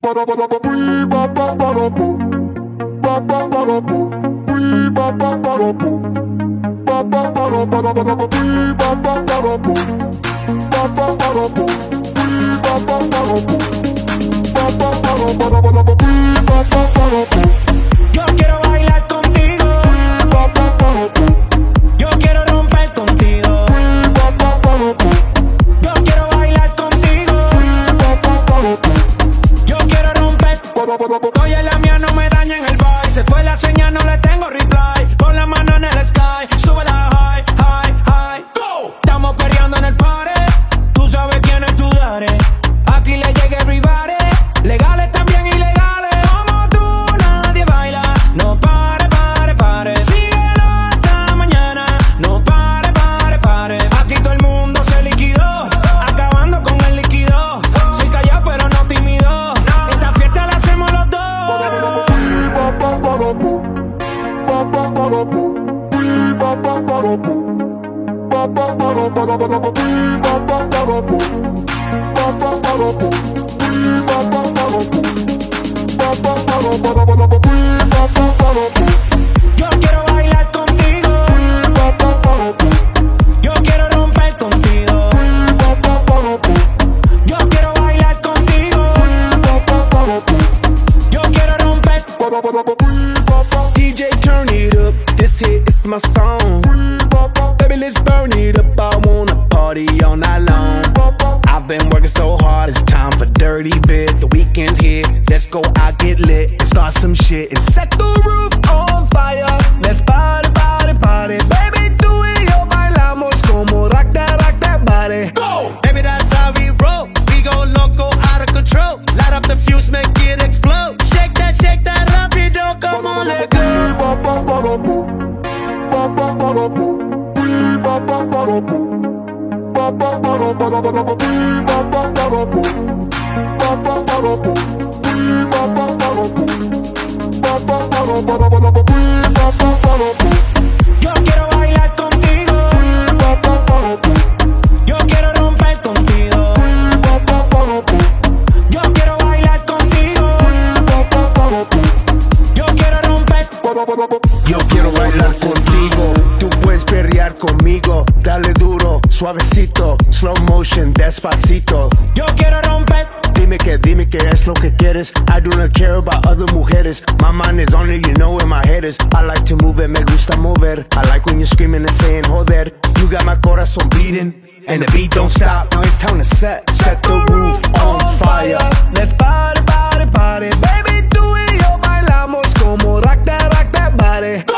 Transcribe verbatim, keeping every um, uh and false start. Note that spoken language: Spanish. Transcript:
Yo quiero bailar contigo. Yo quiero romper contigo. Yo quiero bailar contigo. Yo quiero romper. Oye, la mía no me daña en el vibe. Se fue la señal, no le tengo reply. Pon la mano en el sky, sube la high, high, high. Go. Estamos peleando en el party. Tú sabes quién es tu daddy. Aquí le llega everybody. Legales también ilegales. Como tú nadie baila. No pare, pare, pare. Síguelo hasta mañana. No pare, pare, pare. Aquí todo el mundo se liquidó, acabando con el líquido. Soy callado pero no tímido. Esta fiesta la hacemos los dos. Yo quiero bailar contigo. Yo quiero romper contigo. Yo quiero bailar contigo. Yo quiero romper. D J, turn it up. This hit is my song. Baby, let's burn it up. I wanna party all night long. I've been working so hard, it's time for dirty bit. The weekend's here, let's go out, get lit, and start some shit and set the roof on fire. Let's party, party, party. Baby, tú y yo bailamos como rock that, rock that body. Go! Baby, that's how we roll. We go loco, out of control. Light up the fuse, make it explode. Shake that, shake that, rapido, come on, let go. Yo quiero bailar contigo. Yo quiero romper contigo. Yo quiero bailar contigo. Yo quiero romper. Yo quiero bailar contigo, tú puedes perrear conmigo. Dale duro, suavecito, slow motion, despacito. Yo quiero romper. Dime que, dime que es lo que quieres. I do not care about other mujeres. My mind is on it, you know where my head is. I like to move it, me gusta mover. I like when you're screaming and saying joder. You got my corazón beating, and the beat don't stop. Now it's time to set, set the roof on fire. Let's party, party, party. Baby, tú y yo bailamos como rock that, rock that body.